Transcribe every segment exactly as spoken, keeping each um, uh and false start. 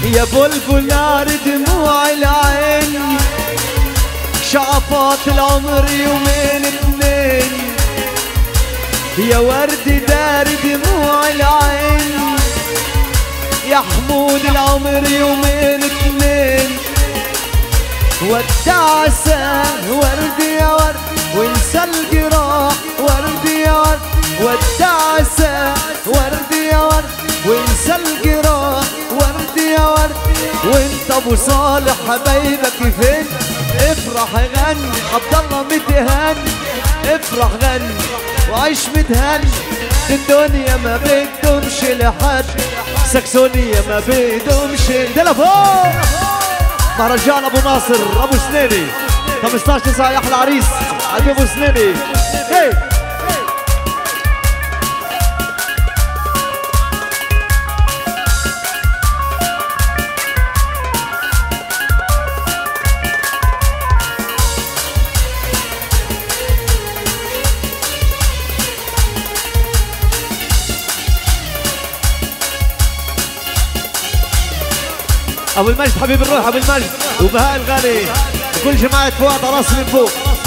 يا بلبل نار دموع العين، شعفات العمر يومين اتنين، يا ورد دار دموع العين، يا حمود العمر يومين اتنين، ودعسة ورد يا ورد وانسى الجراح ورد يا ورد، ودعسة ورد يا ورد وانسى الجراح ورد يا ورد، وانت ابو صالح حبايبك فين؟ افرح غني عبد الله متهني، افرح غني وعيش متهني، الدنيا ما بدهمش لحد، ساكسونيا ما بدهمش. ده لفوق مهرجان ابو ناصر ابو سنيني خمسة عشر تسعة يا احلى عريس عبد ابو سنيني. هي ابو المجد حبيب الروح ابو المجد وبهاء الغالي وكل جماعه فؤاد راس من فوق.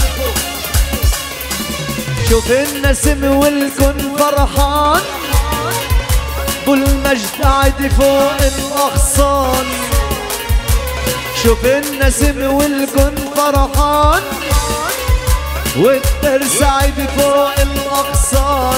شوف النسم والكن فرحان، ابو المجد قاعد فوق الاغصان، شوف النسم والكن فرحان، والترس قاعد فوق الاغصان،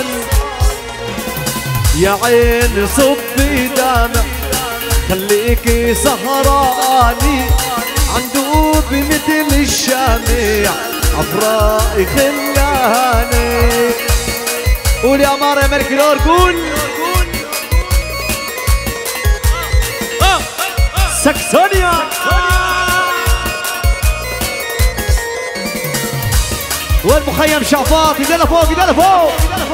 يا عين صبي دمع خليكي سهراني، عندوب مثل الشميع عفراء خلاني. قول يا مار يا ملك الأور قول ساكسونيا. والمخيم شعفاط يدنا فوق يدنا فوق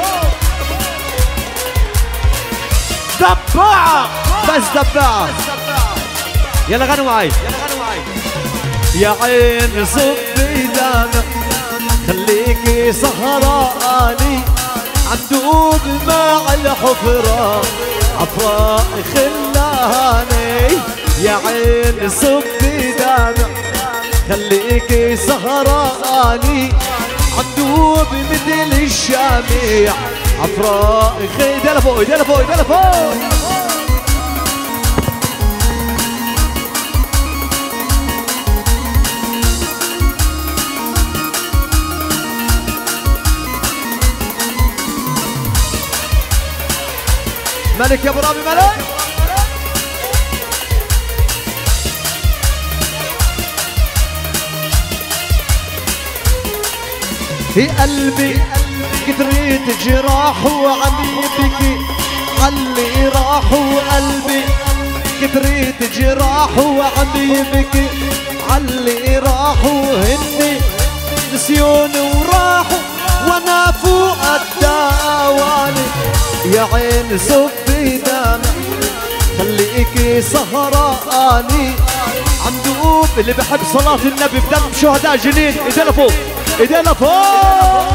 دباعة بس دباعة. يلا غنوا معي. يا عين صبي دمع خليكي سهراني، عندوب مع الحفرة عفراء خلاني، يا عين صبي دمع خليكي سهراني، عندوب مثل الشميع عفراء خلاني. ايدينا فوق ايدينا فوق ايدينا فوق. ملك يا ابو رامي ملك. في قلبي كتريت جراح وعم يبكي علي راح، وقلبي كتريت جراح وعم يبكي علي راح، وهني نسيون وراحوا وانا فوق الدوالي، يا عين صبي دمع خليكي سهراني، عندوب اللي بحب صلاة النبي بدم شهداء جنين. ايدينا فوق ايدينا فوق.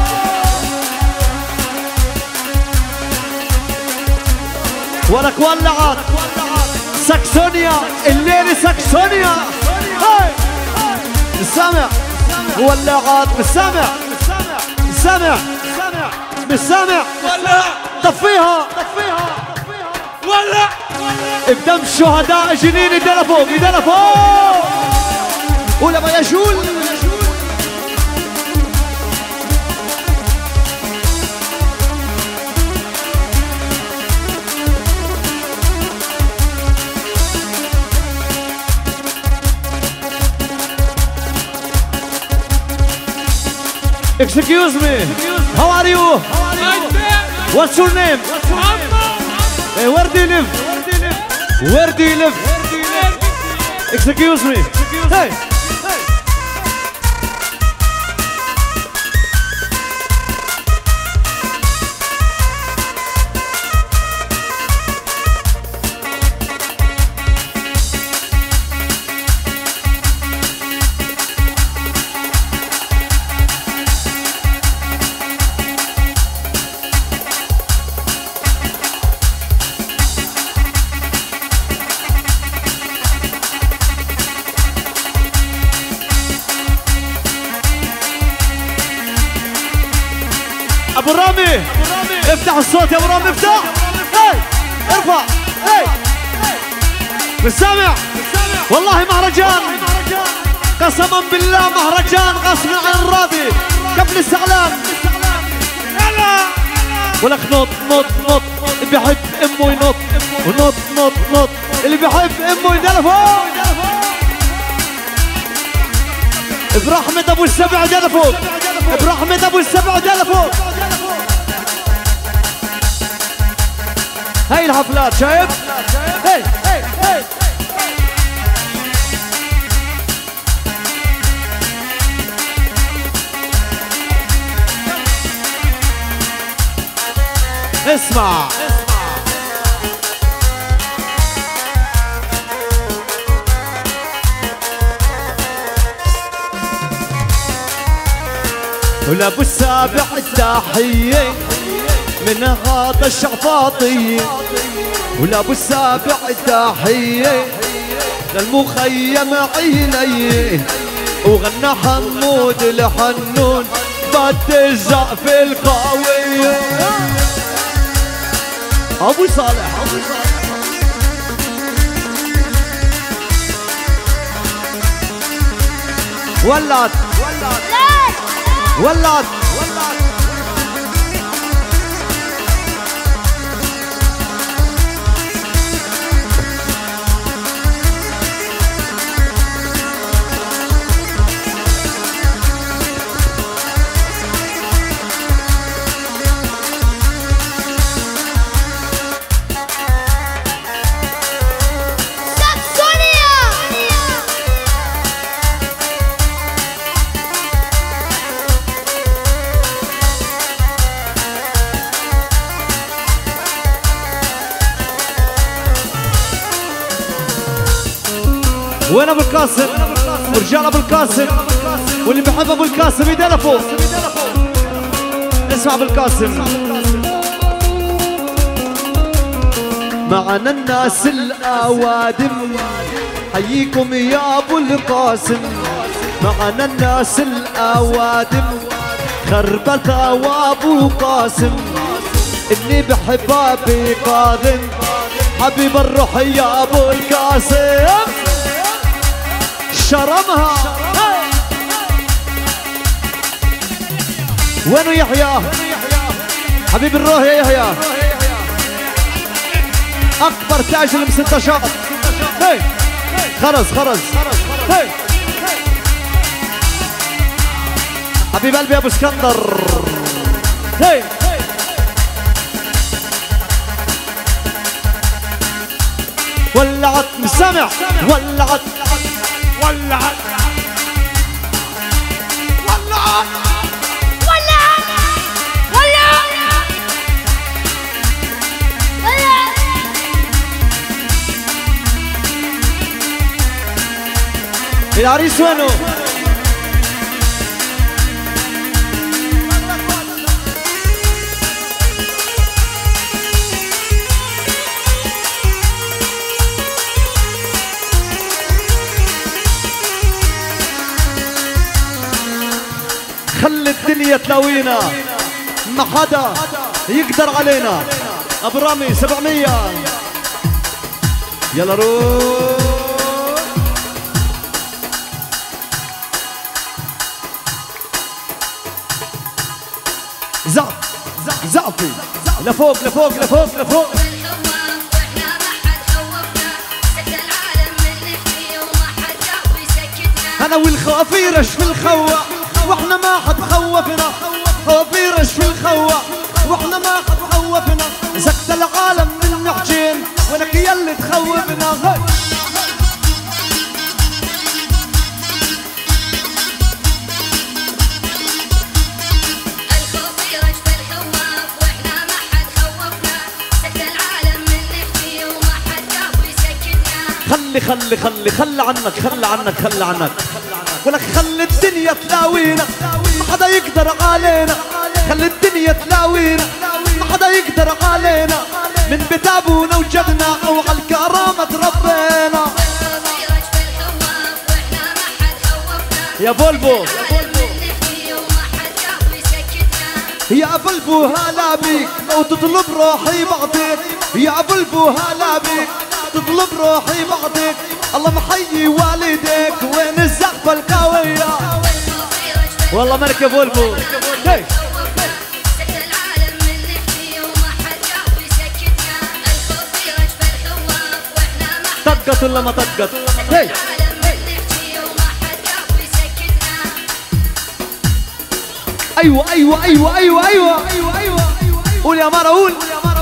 ولك ولعت ساكسونيا الليلة ساكسونيا. هاي السامع ولعت بالسامع السامع بالسامع ولع طفيها طفيها ولع بدم الشهداء جنين. ايدينا فوق ايدينا فوق. قول يا بياجول. Excuse me. How are you? What's your name? Hey, where do you live? Where do you live? Excuse me. Hey. ابو رامي افتح الصوت يا ابو رامي افتح. هاي ارفع. هاي مش سامع والله مهرجان قسما بالله مهرجان غصب عن الراضي قبل الاستعلام. يلا ولك نط نط نط اللي بيحب امه ينط ونط نط نط اللي بيحب امه يدلفوق. ابراحمد ابو السبع دلفوق. ابراحمد ابو السبع دلفوق. هاي الحفلات شايف. هاي هاي هاي اسمع ولابو السابع التحية من هذا الشعفاطية. ولابو السابع التحية للمخيم عيني. وغنى حمود الحنون بد الزقف القوية. ابو صالح ابو صالح ولات ولات ولات ولات وين ابو القاسم؟ ورجال ابو القاسم واللي بحب ابو القاسم يدلفوا. اسمع ابو القاسم. معنا الناس الاوادم حييكم يا ابو القاسم. معنا الناس الاوادم خربتها وابو قاسم. اني بحبها بقادم حبيب الروح يا ابو القاسم. شرمها. وينو يحيى حبيب الروح يا يحيى اكبر تاج المستشار. هي خرز خرز. هي حبيب قلبي ابو اسكندر. هي ولعت مسامع ولعت ولعت ولعت ولعت ولعت ولعت. العريس وينه؟ خلي الدنيا تلاوينا ما حدا يقدر علينا. ابو رامي سبعمية يلا روح. زعف زعفي لفوق لفوق لفوق لفوق. انا والخوافيرش في الخوة واحنا ما حد خوفنا. خوافيرش في الخوة واحنا ما حد خوفنا. زكت العالم من نحجين ولك يلي تخوفنا. هاي الخوافيرش في الخوة واحنا ما حد خوفنا. زكت العالم من نحجي وما حد جاب يسكتنا. خلي خلي خلي خلي عنك خلي عنك خلي عنك ولك خلي الدنيا تلاوينا ما حدا يقدر علينا. خلي الدنيا تلاوينا ما حدا يقدر علينا. من بيت ابونا وجدنا او على الكرامة تربينا. يا بولبو يا بلبو هلا بيك لو تطلب روحي بعطيك يا بلبو هلا بيك تطلب روحي بعطيك الله محيي والديك وين الزقفة القوية والله مركب بلبو طقت ولا ما طقت هي ايوه ايوه ايوه ايوه ايوه ايوه ايوه قول يا مارا قول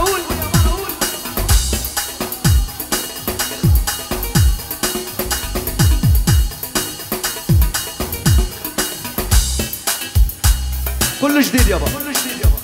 كله جديد يابا كله جديد يابا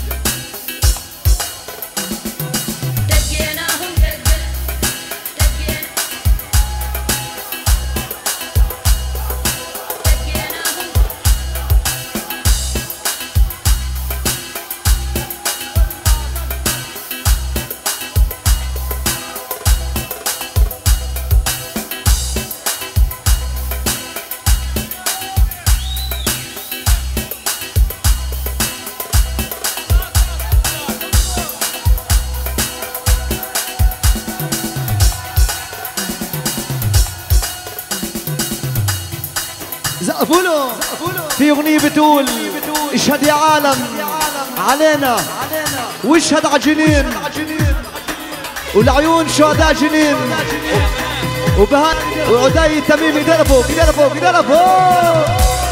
زقفولو في اغنية بتقول اشهد يا عالم علينا واشهد على جنين والعيون شهداء جنين وبهان وعدي تميم يدربوا يدربوا يدربوا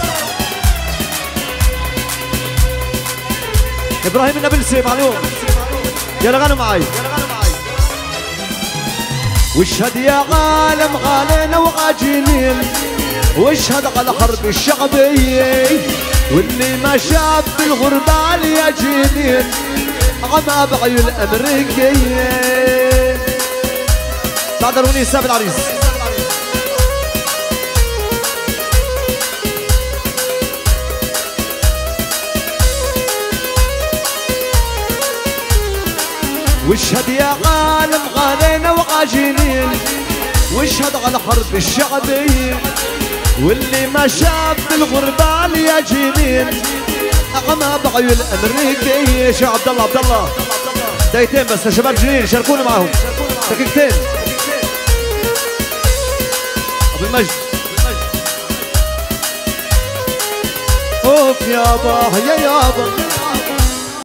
ابراهيم النبلسي معلوم يلا غنوا معي واشهد يا عالم علينا وعجنين واشهد على حرب الشعبية واللي ما شاف بالغربال يا جنين عما بعيون الأمريكية بعد الأغنية ساب العريس واشهد يا عالم علينا وعجنين واشهد على حرب الشعبية واللي ما شاف بالغربال يا جنين أعمى بعيون الأمريكية شو عبد الله عبد الله دقيقتين بس لشباب جنين شاركونا معهم دقيقتين أبو المجد أوف يابا يا يابا